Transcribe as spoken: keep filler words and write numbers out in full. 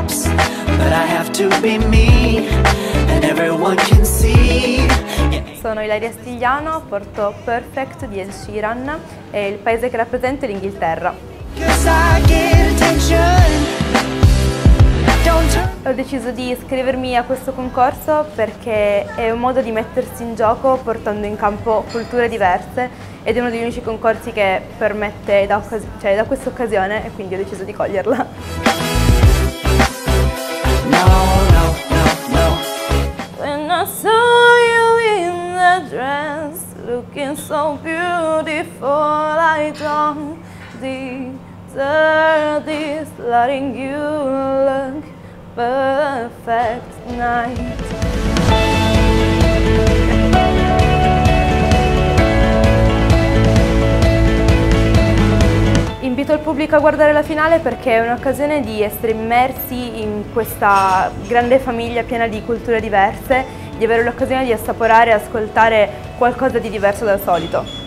stops, but I have to be me, and everyone can see. Sono Ilaria Stigliano, porto Perfect di Ed Sheeran e il paese che rappresento è l'Inghilterra. Ho deciso di iscrivermi a questo concorso perché è un modo di mettersi in gioco portando in campo culture diverse ed è uno degli unici concorsi che permette da, cioè, da questa occasione e quindi ho deciso di coglierla. No, no, no, no. When I saw you in that dress, looking so beautiful, I don't deserve this, letting you look perfect night. Invito il pubblico a guardare la finale perché è un'occasione di essere immersi in questa grande famiglia piena di culture diverse, di avere l'occasione di assaporare e ascoltare qualcosa di diverso dal solito.